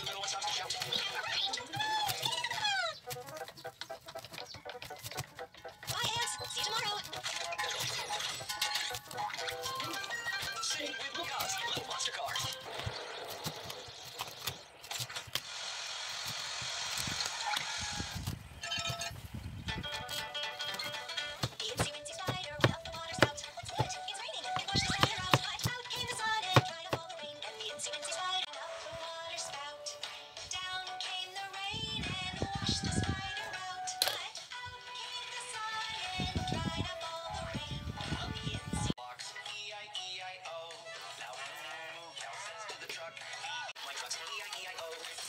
little one stops to shout. Bye, ants. See you tomorrow. Sing with Luca's Little Monster Cars. The Incy Wincy Spider went up the water spout. What's that? It's raining. It washed the spider out. Out came the sun and dried up all the rain. And the Incy Wincy Spider up the water spout. Down came the rain and washed the spider out. But out came the sun and dried up all the rain. On the Incy walks E-I-E-I-O. Now moo cow says to the truck. My truck's E-I-E-I-O.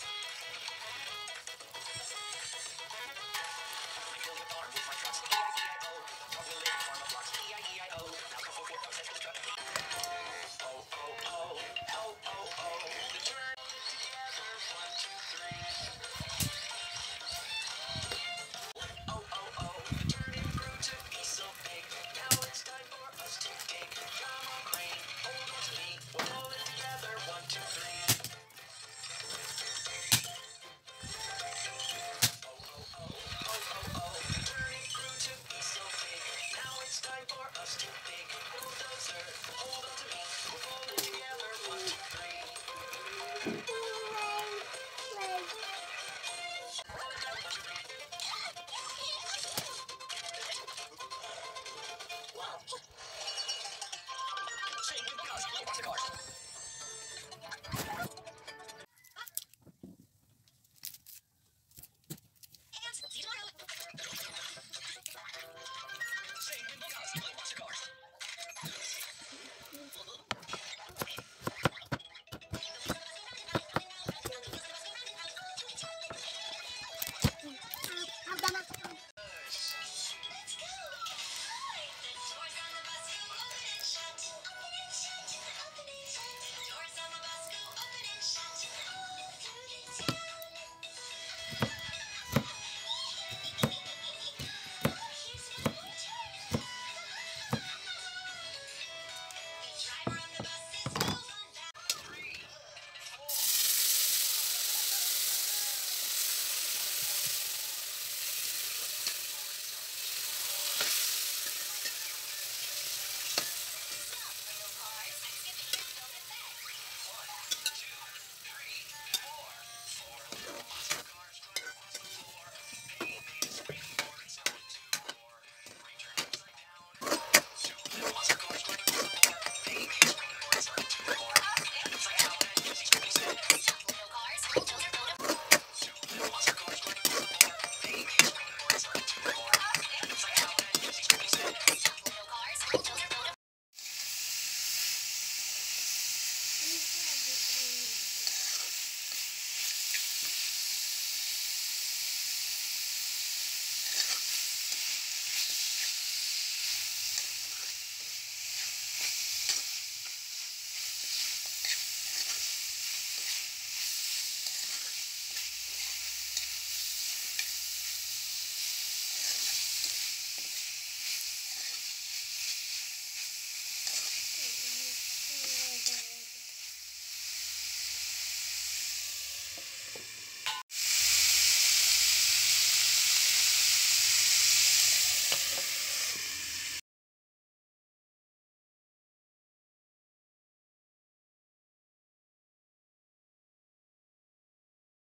I fill the barn with my trucks E-I-E-I-O. Dog will live on the blocks E-I-E-I-O. Now go for cow says to the truck. Oh, oh, oh, oh, oh, oh. The turn together, 1, 2, 3.